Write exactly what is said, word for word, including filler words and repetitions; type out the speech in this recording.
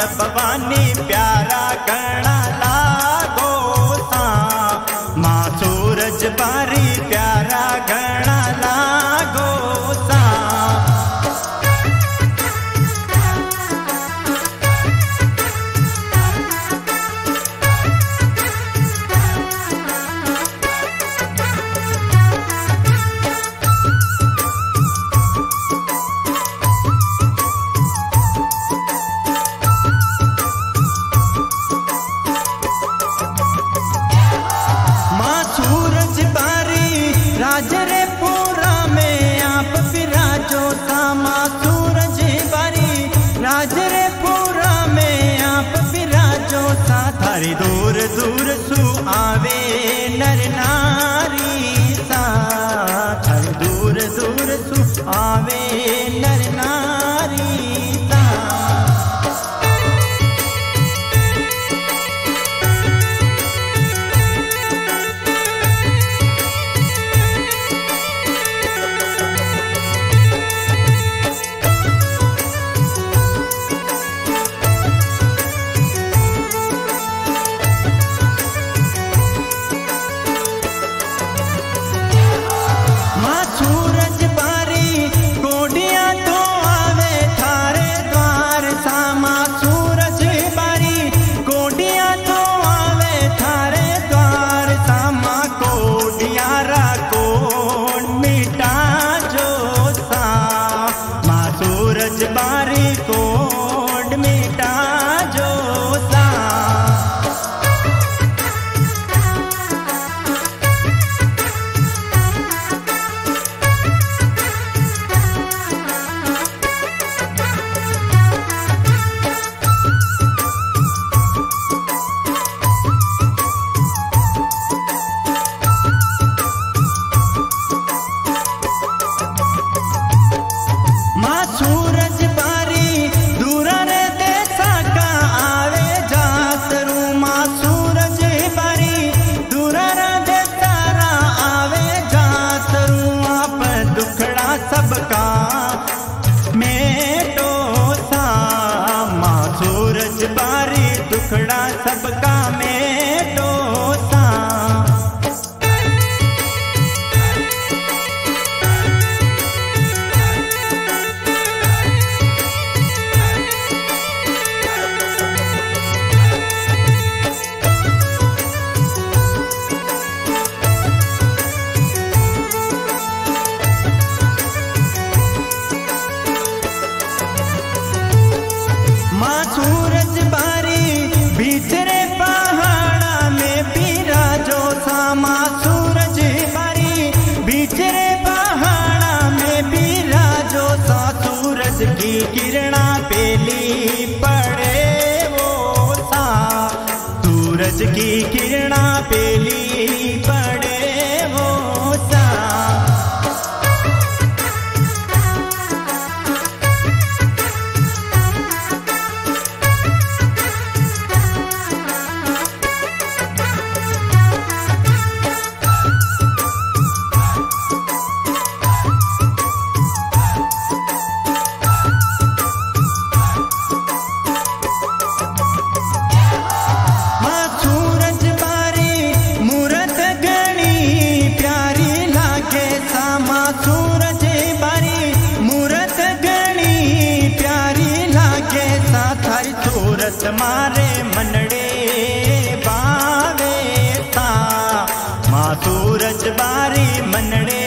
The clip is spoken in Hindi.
भवानी प्यारा गणा लागो सा। माँ सूरज बारी प्यारा गणा लागो सा। राजरे पूरा में आप विराजो सा। माँ सूरज बारी राजरे पूरा में आप विराजो सा। थारी दूर दूर सु आवे नर नारी सा। थारी दूर दूर सु आवे नर नारी सा। सूरज बारी कोडिया तो आवे थारे द्वार सा। माँ सूरज बारी कोडिया तो आवे थारे द्वार सा। माँ कोडिया रा कोड मिटा जो सा। माँ सूरज बारी कोड मिटा जो सा। सूरज बारी दूरा रे देसा का आवे जातरू। माँ सूरज बारी दूरा रे देसारा आवे जातरू। आप दुखड़ा सबका मेटो सा। माँ सूरज बारी दुखड़ा सबका मेटो सा। सूरज बारी भीतरे पहाड़ा में बिराजो सा। माँ सूरज बारी भीतरे पहाड़ा में बिराजो सा। सूरज की किरणा पेली पड़े वो सा। सूरज की किरणा पेली पड़े वो सा। सूरज बारी मूरत गणी प्यारी लागे सा। थारी सूरत मारे मनड़े बावे सा। माँ सूरज बारी मनड़े